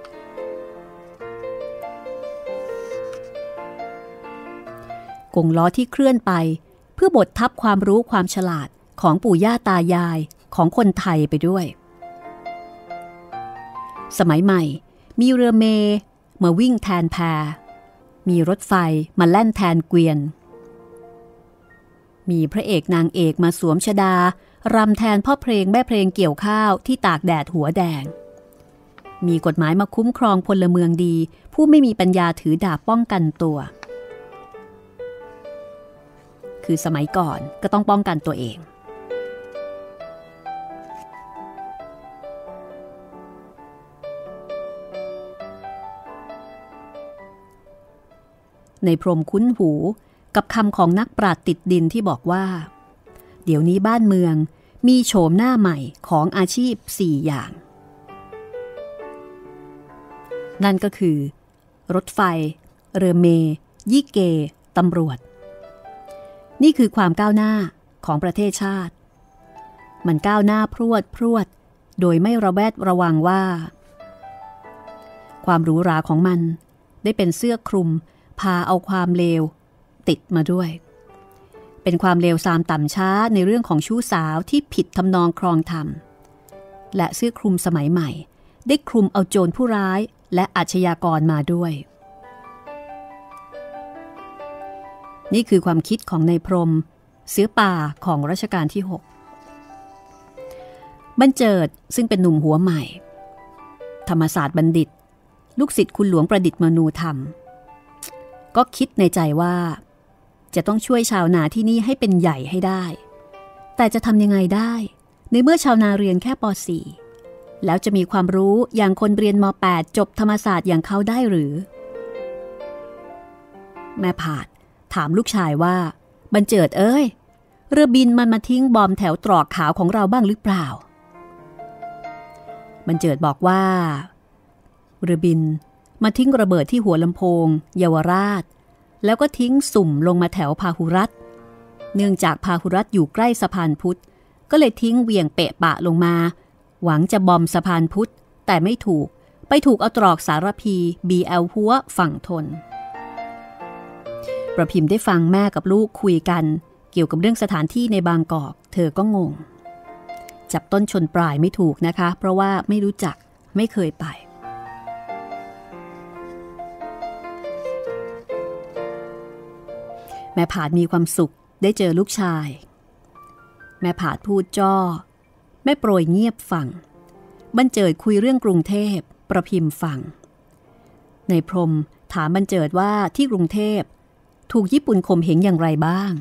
กงล้อที่เคลื่อนไปเพื่อบดทับความรู้ความฉลาดของปู่ย่าตายายของคนไทยไปด้วยสมัยใหม่มีเรือเมล์มาวิ่งแทนแพมีรถไฟมาแล่นแทนเกวียนมีพระเอกนางเอกมาสวมชฎารำแทนพ่อเพลงแม่เพลงเกี่ยวข้าวที่ตากแดดหัวแดงมีกฎหมายมาคุ้มครองพลเมืองดีผู้ไม่มีปัญญาถือดาบป้องกันตัวคือสมัยก่อนก็ต้องป้องกันตัวเองในพรหมคุ้นหูกับคำของนักปราชญ์ติดดินที่บอกว่าเดี๋ยวนี้บ้านเมืองมีโฉมหน้าใหม่ของอาชีพ4อย่างนั่นก็คือรถไฟเรือเมล์ยี่เกตำรวจนี่คือความก้าวหน้าของประเทศชาติมันก้าวหน้าพรวดโดยไม่ระแวดระวังว่าความหรูหราของมันได้เป็นเสื้อคลุมพาเอาความเลวติดมาด้วยเป็นความเลวทรามต่ำช้าในเรื่องของชู้สาวที่ผิดทำนองครองธรรมและเสื้อคลุมสมัยใหม่ได้คลุมเอาโจรผู้ร้ายและอาชญากรมาด้วยนี่คือความคิดของนายพรหมเสือป่าของรัชกาลที่6บัญเจิดซึ่งเป็นหนุ่มหัวใหม่ธรรมศาสตร์บัณฑิตลูกศิษย์คุณหลวงประดิษฐ์มนูธรรมก็คิดในใจว่าจะต้องช่วยชาวนาที่นี่ให้เป็นใหญ่ให้ได้แต่จะทำยังไงได้ในเมื่อชาวนาเรียนแค่ป .4 แล้วจะมีความรู้อย่างคนเรียนม .8 จบธรรมศาสตร์อย่างเขาได้หรือแม่ผาดถามลูกชายว่าบัญเจิดเอ้ยเรือบินมันมาทิ้งบอมแถวตรอกขาวของเราบ้างหรือเปล่าบัญเจิดบอกว่าเรือบินมาทิ้งระเบิดที่หัวลำโพงเยาวราชแล้วก็ทิ้งสุ่มลงมาแถวพาหุรัตน์เนื่องจากพาหุรัตน์อยู่ใกล้สะพานพุทธก็เลยทิ้งเหวี่ยงเปะปะลงมาหวังจะบอมสะพานพุทธแต่ไม่ถูกไปถูกเอาตรอกสารพี BL หัวฝั่งทนประพิมพ์ได้ฟังแม่กับลูกคุยกันเกี่ยวกับเรื่องสถานที่ในบางกอกเธอก็งงจับต้นชนปลายไม่ถูกนะคะเพราะว่าไม่รู้จักไม่เคยไปแม่ผาดมีความสุขได้เจอลูกชายแม่ผาดพูดจ้อแม่โปรยเงียบฟังบัญเจิดคุยเรื่องกรุงเทพประพิมพ์ฟังในพรหมถามบัญเจิดว่าที่กรุงเทพถูกญี่ปุ่นข่มเหงอย่างไรบ้าง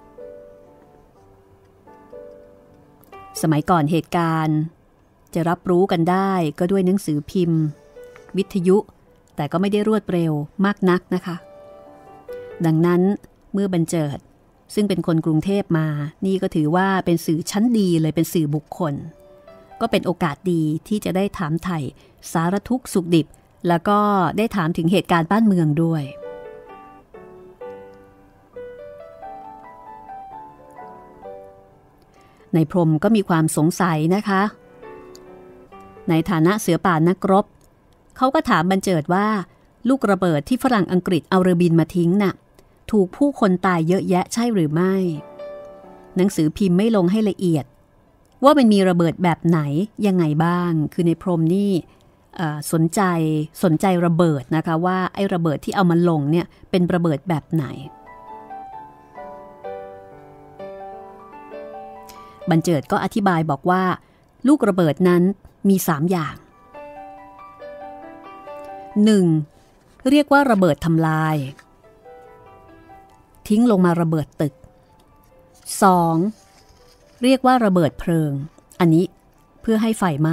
สมัยก่อนเหตุการณ์จะรับรู้กันได้ก็ด้วยหนังสือพิมพ์วิทยุแต่ก็ไม่ได้รวดเร็วมากนักนะคะดังนั้นเมื่อบัญเจิดซึ่งเป็นคนกรุงเทพมานี่ก็ถือว่าเป็นสื่อชั้นดีเลยเป็นสื่อบุคคลก็เป็นโอกาสดีที่จะได้ถามไถ่สารทุกข์สุขดิบแล้วก็ได้ถามถึงเหตุการณ์บ้านเมืองด้วยในพรหมก็มีความสงสัยนะคะในฐานะเสือป่านักรบเขาก็ถามบัญเจิดว่าลูกระเบิดที่ฝรั่งอังกฤษเอาเรือบินมาทิ้งน่ะถูกผู้คนตายเยอะแยะใช่หรือไม่หนังสือพิมพ์ไม่ลงให้ละเอียดว่ามันมีระเบิดแบบไหนยังไงบ้างคือในพรหมนี่สนใจระเบิดนะคะว่าไอ้ระเบิดที่เอามาลงเนี่ยเป็นระเบิดแบบไหนบัญเจิดก็อธิบายบอกว่าลูกระเบิดนั้นมี3อย่าง 1. เรียกว่าระเบิดทำลายทิ้งลงมาระเบิดตึก 2. เรียกว่าระเบิดเพลิงอันนี้เพื่อให้ไฟไหม้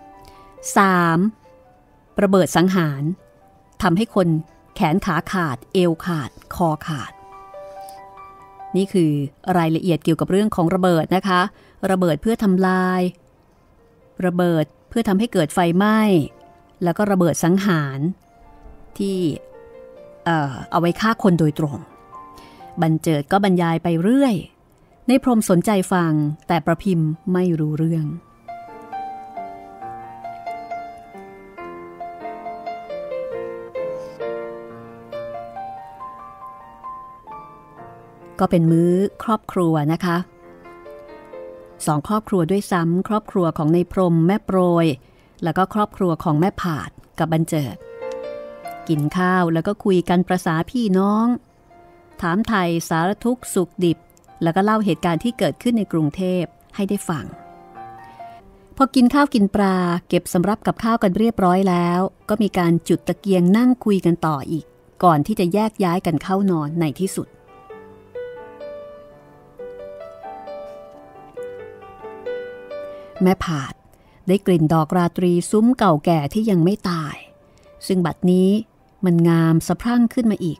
3. ระเบิดสังหารทำให้คนแขนขาขาดเอวขาดคอขาดนี่คือรายละเอียดเกี่ยวกับเรื่องของระเบิดนะคะระเบิดเพื่อทำลายระเบิดเพื่อทำให้เกิดไฟไหม้แล้วก็ระเบิดสังหารที่เอาไว้ฆ่าคนโดยตรงบัญเจิดก็บรรยายไปเรื่อยในพรหมสนใจฟังแต่ประพิมพ์ไม่รู้เรื่องก็เป็นมื้อครอบครัวนะคะ2ครอบครัวด้วยซ้ำครอบครัวของในพรหมแม่โปรยแล้วก็ครอบครัวของแม่ผาดกับบัญเจิดกินข้าวแล้วก็คุยกันประสาพี่น้องถามไทยสารทุกข์สุขดิบแล้วก็เล่าเหตุการณ์ที่เกิดขึ้นในกรุงเทพให้ได้ฟังพอกินข้าวกินปลาเก็บสำรับกับข้าวกันเรียบร้อยแล้วก็มีการจุดตะเกียงนั่งคุยกันต่ออีกก่อนที่จะแยกย้ายกันเข้านอนในที่สุดแม่ผาดได้กลิ่นดอกราตรีซุ้มเก่าแก่ที่ยังไม่ตายซึ่งบัดนี้มันงามสะพรั่งขึ้นมาอีก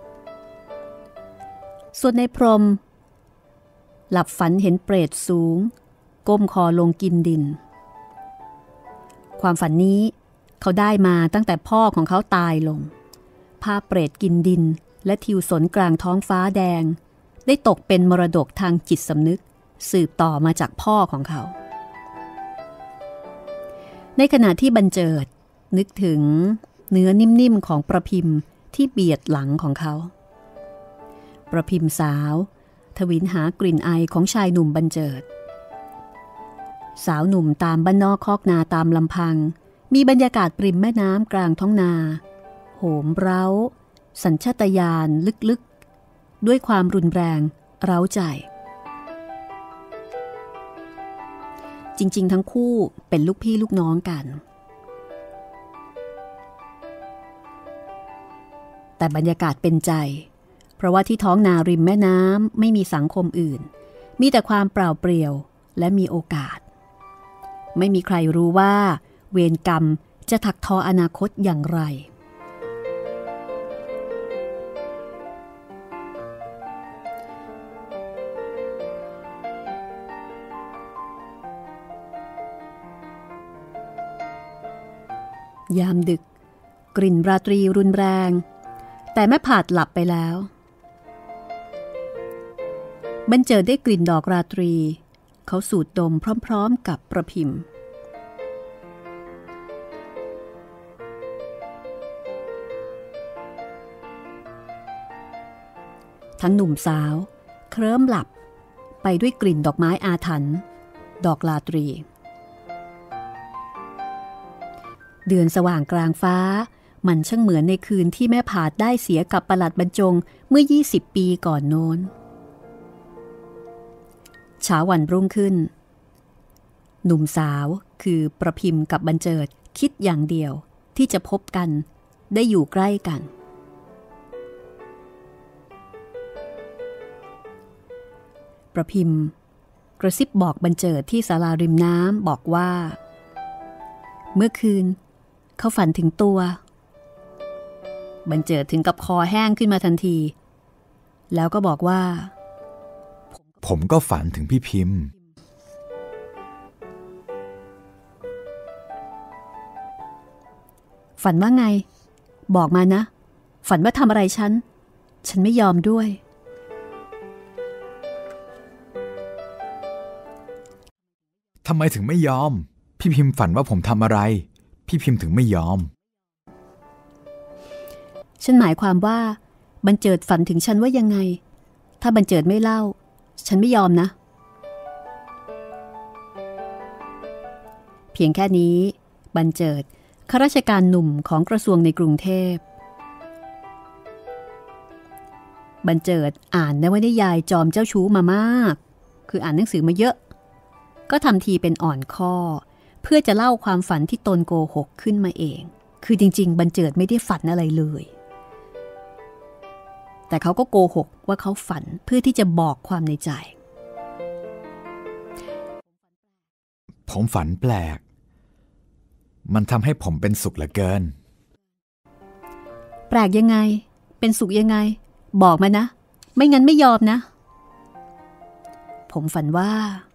ส่วนในพรหมหลับฝันเห็นเปรตสูงก้มคอลงกินดินความฝันนี้เขาได้มาตั้งแต่พ่อของเขาตายลงภาพเปรตกินดินและทิวสนกลางท้องฟ้าแดงได้ตกเป็นมรดกทางจิตสำนึกสืบต่อมาจากพ่อของเขาในขณะที่บรรเจิดนึกถึงเนื้อนิ่มๆของประพิมพ์ที่เบียดหลังของเขาประพิมพ์สาวทวินหากลิ่นไอของชายหนุ่มบรรเจิดสาวหนุ่มตามบ้านนอกคอกนาตามลำพังมีบรรยากาศปริมแม่น้ำกลางท้องนาโหมเร้าสัญชาตญาณลึกๆด้วยความรุนแรงเร้าใจจริงๆทั้งคู่เป็นลูกพี่ลูกน้องกันแต่บรรยากาศเป็นใจเพราะว่าที่ท้องนาริมแม่น้ำไม่มีสังคมอื่นมีแต่ความเปล่าเปลี่ยวและมีโอกาสไม่มีใครรู้ว่าเวรกรรมจะถักทออนาคตอย่างไรยามดึกกลิ่นราตรีรุนแรงแต่แม่ผาดหลับไปแล้วบรรเจิดได้กลิ่นดอกราตรีเขาสูดดมพร้อมๆกับประพิมพ์ทั้งหนุ่มสาวเคลิ้มหลับไปด้วยกลิ่นดอกไม้อาถรรพ์ดอกราตรีเดือนสว่างกลางฟ้ามันช่างเหมือนในคืนที่แม่ผาดได้เสียกับปลัดบรรจงเมื่อ20 ปีก่อนโน้นเช้าวันรุ่งขึ้นหนุ่มสาวคือประพิมพ์กับบรรเจิดคิดอย่างเดียวที่จะพบกันได้อยู่ใกล้กันประพิมพ์กระซิบบอกบรรเจิดที่ศาลาริมน้ำบอกว่าเมื่อคืนเขาฝันถึงตัวบรรเจิดถึงกับคอแห้งขึ้นมาทันทีแล้วก็บอกว่าผมก็ฝันถึงพี่พิมพ์ฝันว่าไงบอกมานะฝันว่าทำอะไรฉันไม่ยอมด้วยทำไมถึงไม่ยอมพี่พิมพ์ฝันว่าผมทำอะไรพี่พิมพ์ถึงไม่ยอมฉันหมายความว่าบรรเจิดฝันถึงฉันว่ายังไงถ้าบรรเจิดไม่เล่าฉันไม่ยอมนะเพียงแค่นี้บรรเจิดข้าราชการหนุ่มของกระทรวงในกรุงเทพบรรเจิดอ่านนวนิยายจอมเจ้าชู้มามากคืออ่านหนังสือมาเยอะก็ทำทีเป็นอ่อนข้อเพื่อจะเล่าความฝันที่ตนโกหกขึ้นมาเองคือจริงๆบรรเจิดไม่ได้ฝันอะไรเลยแต่เขาก็โกหกว่าเขาฝันเพื่อที่จะบอกความในใจผมฝันแปลกมันทำให้ผมเป็นสุขเหลือเกินแปลกยังไงเป็นสุขยังไงบอกมานะไม่งั้นไม่ยอมนะผมฝันว่า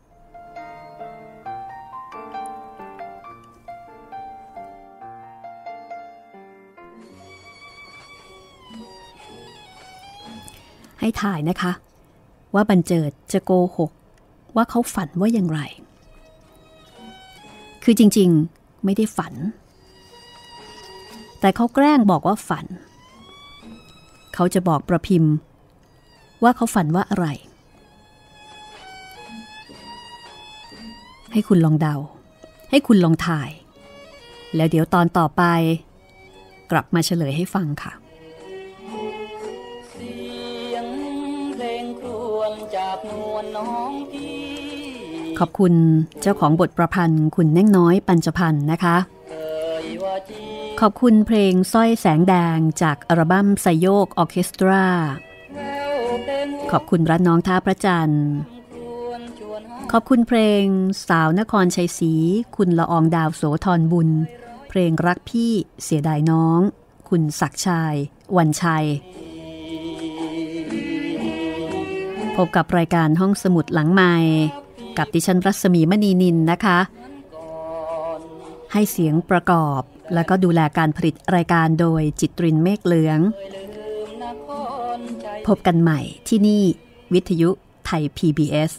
ให้ถ่ายนะคะว่าบรรเจิดจะโกหกว่าเขาฝันว่าอย่างไรคือจริงๆไม่ได้ฝันแต่เขาแกล้งบอกว่าฝันเขาจะบอกประพิมพ์ว่าเขาฝันว่าอะไรให้คุณลองเดาให้คุณลองถ่ายแล้วเดี๋ยวตอนต่อไปกลับมาเฉลยให้ฟังค่ะขอบคุณเจ้าของบทประพันธ์คุณแน่งน้อยปัญจพันธ์นะคะขอบคุณเพลงสร้อยแสงแดงจากอัลบั้มไซโยกออร์เคสตราขอบคุณรัฐน้องท่าพระจันทร์ขอบคุณเพลงสาวนครชัยศรีคุณละอองดาวโสธรบุญเพลงรักพี่เสียดายน้องคุณศักดิ์ชัยวันชัยพบกับรายการห้องสมุดหลังไมค์กับดิฉันรัศมีมณีนินนะคะให้เสียงประกอบแล้วก็ดูแลการผลิตรายการโดยจิตรินเมฆเหลืองพบกันใหม่ที่นี่วิทยุไทย PBS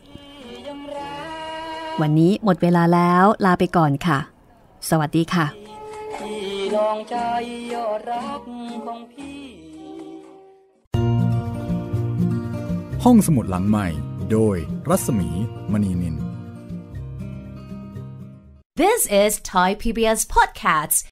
วันนี้หมดเวลาแล้วลาไปก่อนค่ะสวัสดีค่ะลองใจยอดรักของพี่ห้องสมุดหลังใหม่โดยรัศมีมณีนิน This is Thai PBS Podcasts